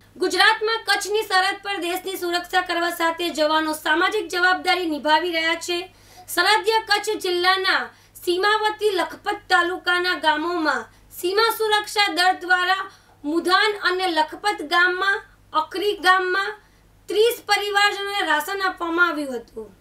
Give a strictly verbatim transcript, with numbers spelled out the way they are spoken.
ગુજરાતમાં કચ્છની સરહદ પર દેશની સુરક્ષા કરવા સાથે જવાનો સામાજિક જવાબદારી નિભાવી રહ્યા છે। સરહદીય કચ્છ જિલ્લાના સીમાવર્તી લખપત તાલુકાના ગામોમાં સીમા સુરક્ષા દળ દ્વારા મુધાન અને લખપત ગામમાં અકરી ગામમાં ત્રીસ પરિવારજનોને રાશન આપવામાં આવ્યું હતું।